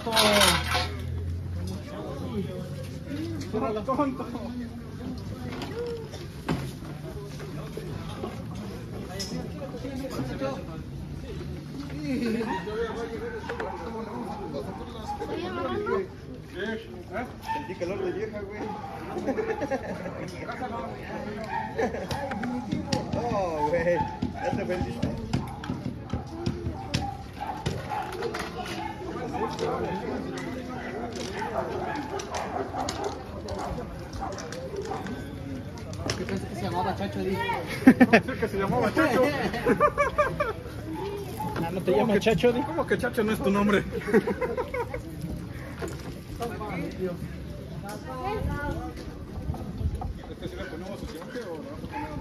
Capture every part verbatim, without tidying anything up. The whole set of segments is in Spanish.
tonto. Cierra tonto. Sentí calor de vieja, güey. Oh, güey. Ya te vendiste. ¿Qué pensé que se llamaba Chacho? Pensé que se llamaba Chacho. Ah, ¿no te llamas Chacho? Di? ¿Cómo que Chacho no es tu nombre? ¿Este sí le ponemos suficiente o le vamos a poner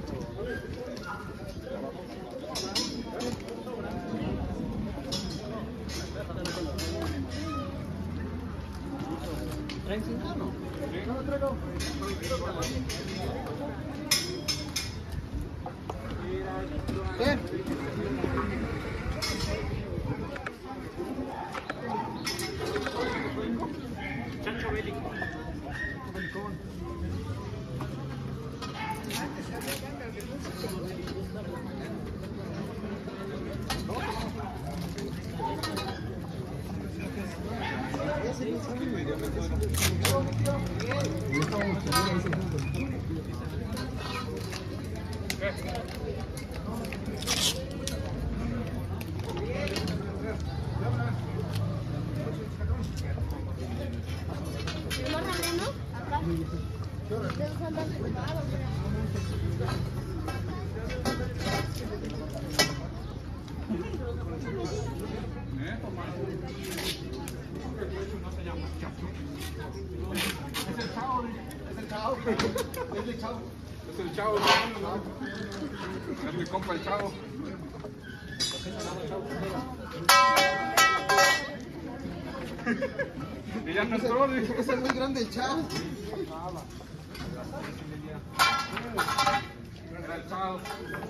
otro? ¿Traen cinta o no? Sí, no lo traigo. ¿Qué? Chacho bélico. Belicón. Es el chavo. Es el chavo. Es mi compa el chavo. Y ya no entró, dijo. Ese es muy grande el chavo. Era el chavo.